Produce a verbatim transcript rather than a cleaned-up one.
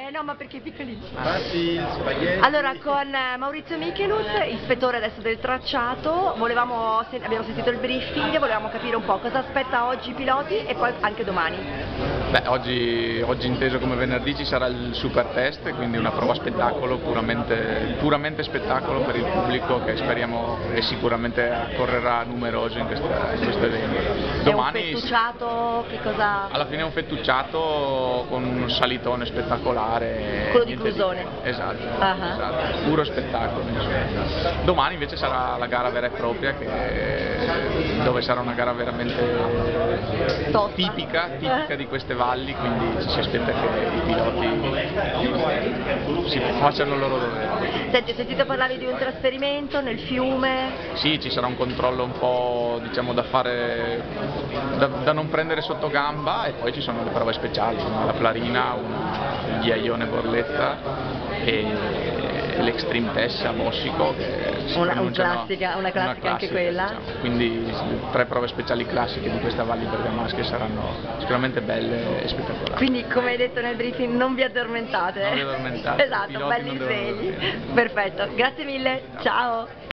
Eh no, ma perché è piccolino. Infatti, spaghetti. Allora, con Maurizio Michelus, ispettore adesso del tracciato, volevamo, abbiamo sentito il briefing, volevamo capire un po' cosa aspetta oggi i piloti e poi anche domani. Beh, oggi, oggi inteso come venerdì ci sarà il super test, quindi una prova spettacolo, puramente, puramente spettacolo per il pubblico che speriamo e sicuramente accorrerà numeroso in, questa, in questo evento. Domani, è un fettucciato, che cosa? Alla fine è un fettucciato con un salitone spettacolare. Quello di Crusone. Di... Esatto, uh-huh. esatto, puro spettacolo. Insomma. Domani invece sarà la gara vera e propria, che... dove sarà una gara veramente Tosta. tipica, tipica di queste valli, quindi ci si aspetta che i piloti si facciano il loro dovere. Senti, ho sentito parlare di un trasferimento nel fiume? Sì, ci sarà un controllo un po', diciamo, da fare, da, da non prendere sotto gamba, e poi ci sono le prove speciali, come la Plarina, un ghiaione Borletta e l'Extreme Test a Mossico, che una, un classica, una, classica una classica anche quella. Diciamo. Quindi tre prove speciali classiche di questa Valli Bergamasche saranno sicuramente belle e spettacolari. Quindi, come hai detto nel briefing, non vi addormentate. Non vi addormentate. Esatto, belli svegli. Perfetto, grazie mille, ciao.